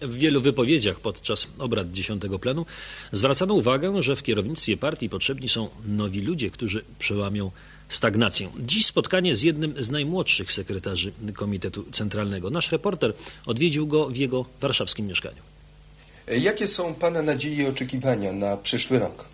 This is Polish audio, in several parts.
W wielu wypowiedziach podczas obrad 10. plenu zwracano uwagę, że w kierownictwie partii potrzebni są nowi ludzie, którzy przełamią stagnację. Dziś spotkanie z jednym z najmłodszych sekretarzy Komitetu Centralnego. Nasz reporter odwiedził go w jego warszawskim mieszkaniu. Jakie są Pana nadzieje i oczekiwania na przyszły rok?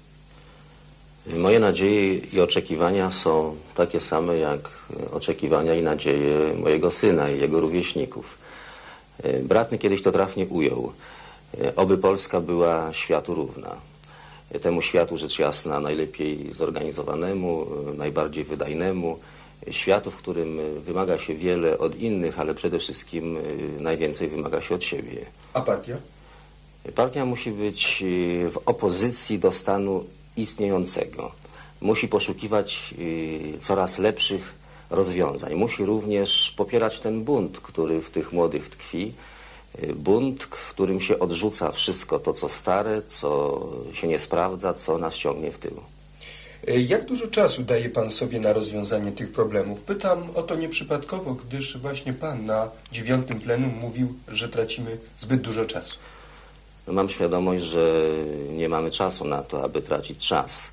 Moje nadzieje i oczekiwania są takie same jak oczekiwania i nadzieje mojego syna i jego rówieśników. Bratny kiedyś to trafnie ujął. Oby Polska była światu równa. Temu światu, rzecz jasna, najlepiej zorganizowanemu, najbardziej wydajnemu. Światu, w którym wymaga się wiele od innych, ale przede wszystkim najwięcej wymaga się od siebie. A partia? Partia musi być w opozycji do stanu istniejącego. Musi poszukiwać coraz lepszych rozwiązań. Musi również popierać ten bunt, który w tych młodych tkwi. Bunt, w którym się odrzuca wszystko to, co stare, co się nie sprawdza, co nas ciągnie w tył. Jak dużo czasu daje Pan sobie na rozwiązanie tych problemów? Pytam o to nieprzypadkowo, gdyż właśnie Pan na 9. plenum mówił, że tracimy zbyt dużo czasu. Mam świadomość, że nie mamy czasu na to, aby tracić czas.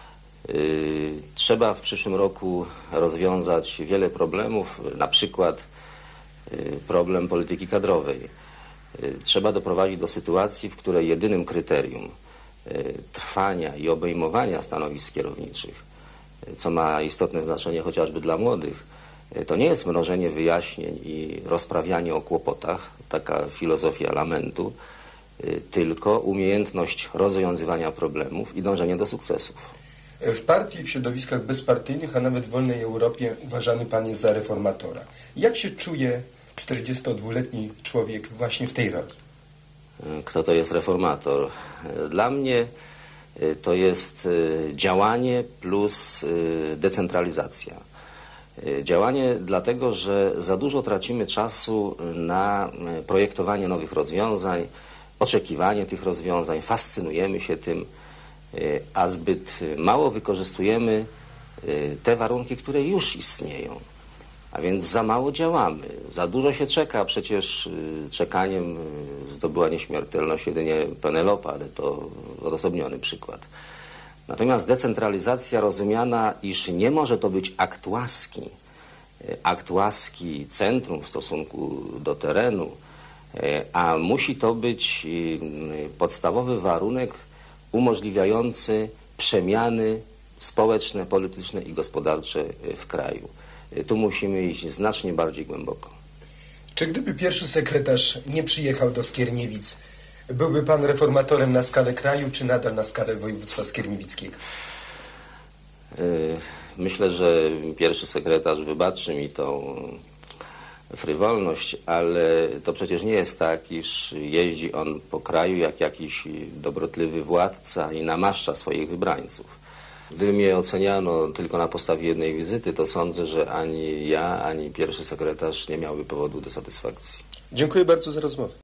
Trzeba w przyszłym roku rozwiązać wiele problemów, na przykład problem polityki kadrowej. Trzeba doprowadzić do sytuacji, w której jedynym kryterium trwania i obejmowania stanowisk kierowniczych, co ma istotne znaczenie chociażby dla młodych, to nie jest mnożenie wyjaśnień i rozprawianie o kłopotach, taka filozofia lamentu, tylko umiejętność rozwiązywania problemów i dążenie do sukcesów. W partii, w środowiskach bezpartyjnych, a nawet w wolnej Europie uważany Pan jest za reformatora. Jak się czuje 42-letni człowiek właśnie w tej roli? Kto to jest reformator? Dla mnie to jest działanie plus decentralizacja. Działanie dlatego, że za dużo tracimy czasu na projektowanie nowych rozwiązań, oczekiwanie tych rozwiązań, fascynujemy się tym, a zbyt mało wykorzystujemy te warunki, które już istnieją. A więc za mało działamy, za dużo się czeka. Przecież czekaniem zdobyła nieśmiertelność jedynie Penelopa, ale to odosobniony przykład. Natomiast decentralizacja rozumiana, iż nie może to być akt łaski centrum w stosunku do terenu, a musi to być podstawowy warunek umożliwiający przemiany społeczne, polityczne i gospodarcze w kraju. Tu musimy iść znacznie bardziej głęboko. Czy gdyby pierwszy sekretarz nie przyjechał do Skierniewic, byłby Pan reformatorem na skalę kraju, czy nadal na skalę województwa skierniewickiego? Myślę, że pierwszy sekretarz wybaczy mi tą frywolność, ale to przecież nie jest tak, iż jeździ on po kraju jak jakiś dobrotliwy władca i namaszcza swoich wybrańców. Gdyby mnie oceniano tylko na podstawie jednej wizyty, to sądzę, że ani ja, ani pierwszy sekretarz nie miałby powodu do satysfakcji. Dziękuję bardzo za rozmowę.